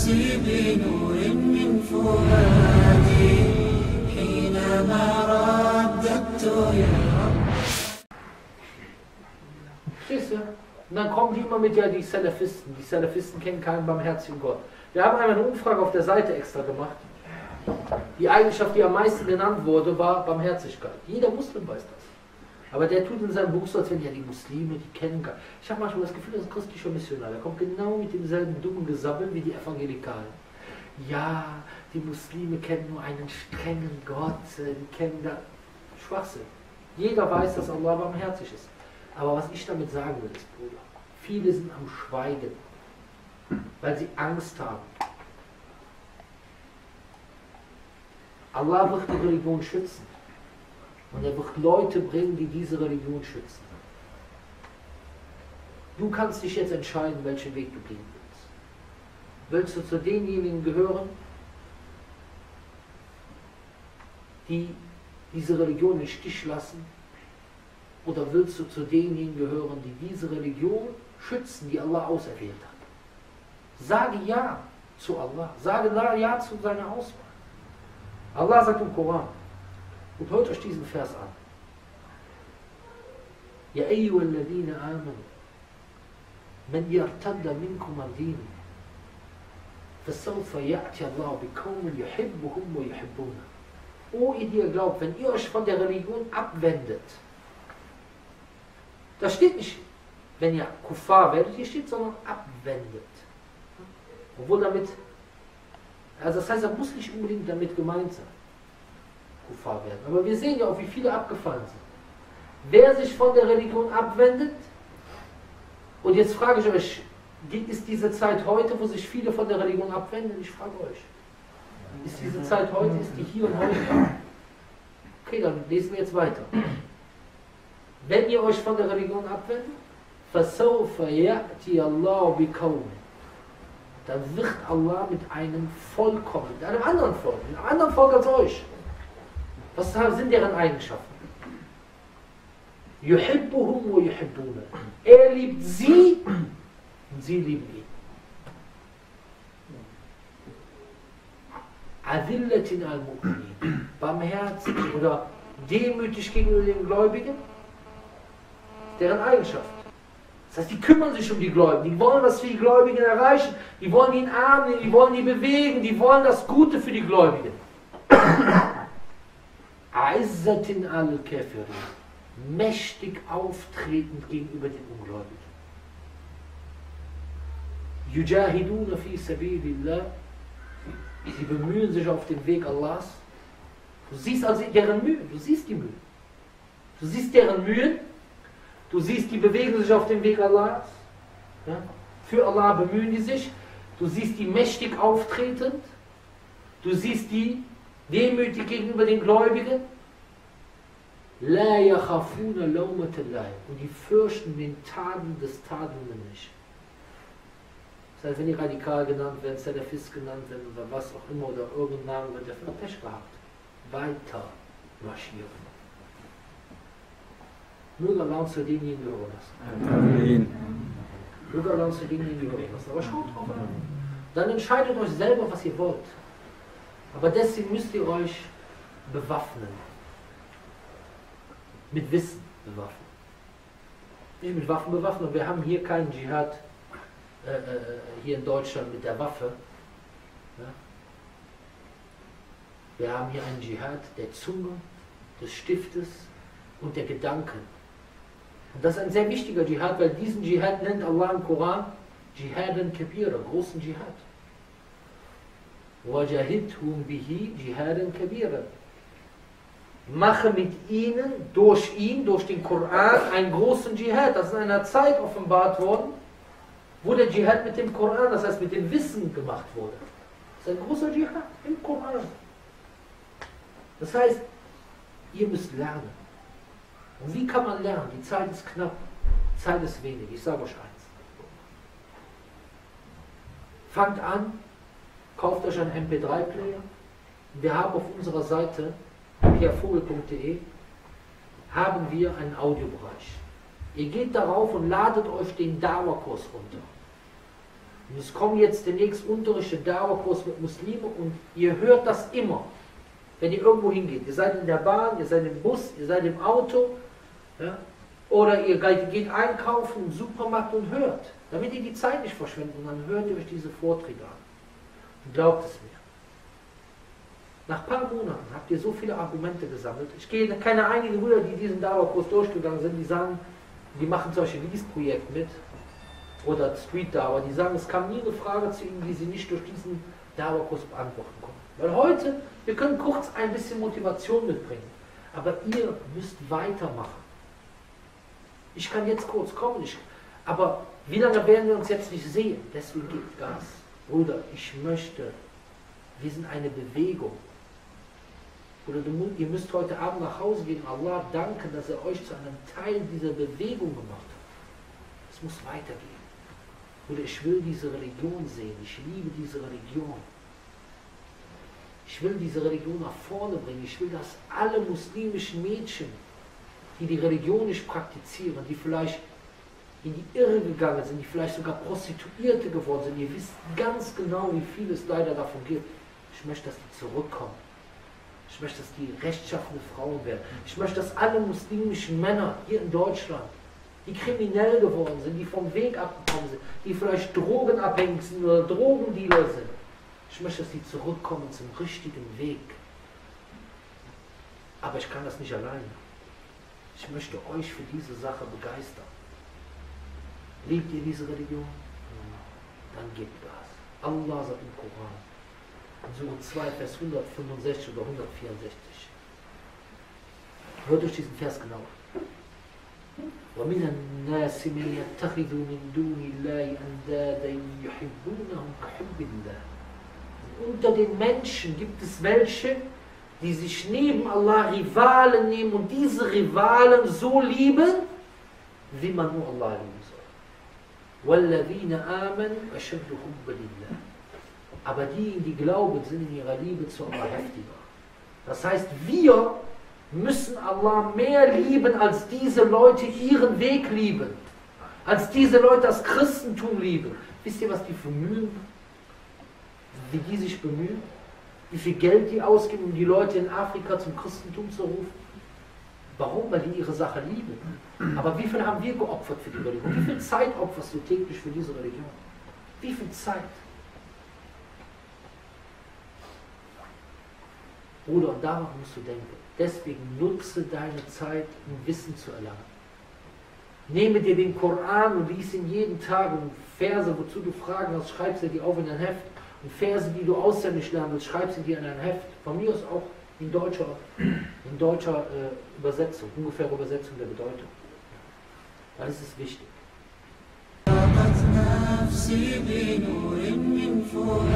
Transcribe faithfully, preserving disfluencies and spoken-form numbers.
نفسي بنور من فؤادي حينما رددت يا رب. Verstehst du? Und dann kommen die immer mit, ja, die Salafisten. Die Salafisten kennen keinen barmherzigen Gott. Wir haben einmal eine Umfrage auf der Seite extra gemacht. Die Eigenschaft, die am meisten genannt wurde, war Barmherzigkeit. Jeder Muslim weiß das. Aber der tut in seinem Buch so, als wenn ja die Muslime, die kennen gar. Ich habe manchmal das Gefühl, das ist ein christlicher Missionar. Der kommt genau mit demselben dummen Gesabbel wie die Evangelikalen. Ja, die Muslime kennen nur einen strengen Gott, die kennen da Schwachsinn. Jeder weiß, dass Allah barmherzig ist. Aber was ich damit sagen will, ist, Bruder, viele sind am Schweigen, weil sie Angst haben. Allah wird die Religion schützen. Und er wird Leute bringen, die diese Religion schützen. Du kannst dich jetzt entscheiden, welchen Weg du gehen willst. Willst du zu denjenigen gehören, die diese Religion im Stich lassen? Oder willst du zu denjenigen gehören, die diese Religion schützen, die Allah auserwählt hat? Sage Ja zu Allah. Sage Ja zu seiner Auswahl. Allah sagt im Koran, und hört euch diesen Vers an. Ja ayyuhalladhina amanu, man yartadda minkum an dini, fasawfa ya'ti Allah biqawmin yuhibbuhum wa yuhibbuna. O ihr, die ihr glaubt, wenn ihr euch von der Religion abwendet, da steht nicht, wenn ihr Kuffar werdet, hier steht, sondern abwendet. Obwohl damit, also das heißt, das muss nicht unbedingt damit gemeint sein. Kuffar werden. Aber wir sehen ja auch, wie viele abgefallen sind. Wer sich von der Religion abwendet, und jetzt frage ich euch, ist diese Zeit heute, wo sich viele von der Religion abwenden? Ich frage euch. Ist diese Zeit heute, ist die hier und heute? Okay, dann lesen wir jetzt weiter. Wenn ihr euch von der Religion abwendet, فَسَوْفَ يَأْتِيَ اللَّهُ بِقَوْمٍ, dann wird Allah mit einem Volk kommen, mit einem anderen Volk, mit einem anderen Volk als euch. Was sind deren Eigenschaften? يُحِبُّهُمْ وَيُحِبُّونَ. Er liebt sie und sie lieben ihn. Adillatin al-Mu'minin. Barmherzig oder demütig gegenüber den Gläubigen. Deren Eigenschaft. Das heißt, die kümmern sich um die Gläubigen, die wollen was für die Gläubigen erreichen, die wollen die in den Arm nehmen, die wollen die bewegen, die wollen das Gute für die Gläubigen. Aizzatin al-Kafirin, mächtig auftretend gegenüber den Ungläubigen. Yujahiduna fi sabilillah, sie bemühen sich auf dem Weg Allahs. Du siehst also deren Mühen, du siehst die Mühen. Du siehst deren Mühen. Du siehst, die bewegen sich auf dem Weg Allahs. Ja? Für Allah bemühen die sich. Du siehst die mächtig auftretend. Du siehst die demütig gegenüber den Gläubigen. La yakhafuna lawmata laim. Und die fürchten den Taten des Tadelnden nicht. Das heißt, wenn die radikal genannt werden, Salafist genannt werden oder was auch immer oder irgendeinen Namen, wird der für Pech gehabt. Weiter marschieren. Möge Allah uns zu denjenigen gehören lassen. Amen. Möge Allah uns zu denjenigen gehören lassen. Aber schaut drauf an. Dann entscheidet euch selber, was ihr wollt. Aber deswegen müsst ihr euch bewaffnen. Mit Wissen bewaffnen. Nicht mit Waffen bewaffnen. Wir haben hier keinen Dschihad äh, äh, hier in Deutschland mit der Waffe. Ja? Wir haben hier einen Dschihad der Zunge, des Stiftes und der Gedanken. Und das ist ein sehr wichtiger Dschihad, weil diesen Dschihad nennt Allah im Koran Jihadan Kabira, großen Dschihad. Wajahidhum bihi Jihadan Kabira. Mache mit ihnen, durch ihn, durch den Koran, einen großen Dschihad. Das ist in einer Zeit offenbart worden, wo der Dschihad mit dem Koran, das heißt mit dem Wissen gemacht wurde. Das ist ein großer Dschihad im Koran. Das heißt, ihr müsst lernen. Und wie kann man lernen? Die Zeit ist knapp, die Zeit ist wenig. Ich sage euch eins. Fangt an, kauft euch einen M P drei Player. Wir haben auf unserer Seite, piervogel punkt de, haben wir einen Audiobereich. Ihr geht darauf und ladet euch den Dawa-Kurs runter. Und es kommen jetzt demnächst Unterrichte, Dauerkurs mit Muslimen und ihr hört das immer, wenn ihr irgendwo hingeht. Ihr seid in der Bahn, ihr seid im Bus, ihr seid im Auto, ja? Oder ihr geht einkaufen im Supermarkt und hört, damit ihr die Zeit nicht verschwendet. Und dann hört ihr euch diese Vorträge an. Und glaubt es mir. Nach ein paar Monaten habt ihr so viele Argumente gesammelt. Ich kenne keine einigen Brüder, die diesen Dauerkurs durchgegangen sind, die sagen, die machen solche Lease-Projekte mit oder Street Dauer, die sagen, es kam nie eine Frage zu ihnen, die sie nicht durch diesen Dauerkurs beantworten konnten. Weil heute, wir können kurz ein bisschen Motivation mitbringen, aber ihr müsst weitermachen. Ich kann jetzt kurz kommen, ich, aber wie lange werden wir uns jetzt nicht sehen? Deswegen gibt Gas. Bruder, ich möchte, wir sind eine Bewegung. Oder du, ihr müsst heute Abend nach Hause gehen und Allah danken, dass er euch zu einem Teil dieser Bewegung gemacht hat. Es muss weitergehen. Oder ich will diese Religion sehen. Ich liebe diese Religion. Ich will diese Religion nach vorne bringen. Ich will, dass alle muslimischen Mädchen, die die Religion nicht praktizieren, die vielleicht in die Irre gegangen sind, die vielleicht sogar Prostituierte geworden sind, ihr wisst ganz genau, wie viel es leider davon gibt. Ich möchte, dass die zurückkommen. Ich möchte, dass die rechtschaffene Frauen werden. Ich möchte, dass alle muslimischen Männer hier in Deutschland, die kriminell geworden sind, die vom Weg abgekommen sind, die vielleicht drogenabhängig sind oder Drogendealer sind, ich möchte, dass die zurückkommen zum richtigen Weg. Aber ich kann das nicht alleine. Ich möchte euch für diese Sache begeistern. Liebt ihr diese Religion? Dann gebt Gas. Allah sagt im Koran, Sure zwei, Vers hundertfünfundsechzig oder hundertvierundsechzig. Hört euch diesen Vers genau an. وَمِنَ النَّاسِ مَن يَتَّخِذُ مِن دُونِ اللَّهِ أَنْدَادًا يُحِبُّونَهُمْ كَحُبِّ اللَّهِ. Unter den Menschen gibt es welche, die sich neben Allah Rivalen nehmen und diese Rivalen so lieben, wie man nur Allah lieben soll. وَالَّذِينَ آمَنُوا أَشَدُّ حُبًّا لِلَّهِ. Aber diejenigen, die glauben, sind in ihrer Liebe zu Allah heftiger. Das heißt, wir müssen Allah mehr lieben, als diese Leute ihren Weg lieben. Als diese Leute das Christentum lieben. Wisst ihr, was die bemühen? Wie die sich bemühen? Wie viel Geld die ausgeben, um die Leute in Afrika zum Christentum zu rufen? Warum? Weil die ihre Sache lieben. Aber wie viel haben wir geopfert für die Religion? Wie viel Zeit opferst du täglich für diese Religion? Wie viel Zeit? Bruder, und daran musst du denken. Deswegen nutze deine Zeit, um Wissen zu erlangen. Nehme dir den Koran und lies ihn jeden Tag und Verse, wozu du Fragen hast, schreib sie dir auf in ein Heft. Und Verse, die du auswendig lernen willst, schreib sie dir in ein Heft. Von mir aus auch in deutscher, in deutscher äh, Übersetzung, ungefähr Übersetzung der Bedeutung. Das ist es wichtig. نفسي بنور من فؤادي